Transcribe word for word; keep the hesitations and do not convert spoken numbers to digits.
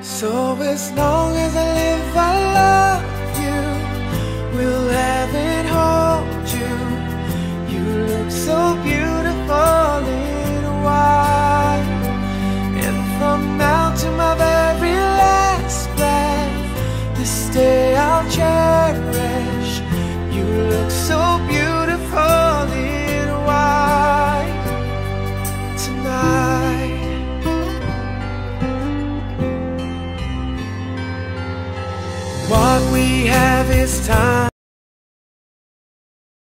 So as long as I live, I love you. Will heaven hold you? You look so beautiful in white. And from now to my very last breath, this day I'll cherish. You look so beautiful in white tonight. What we have is time.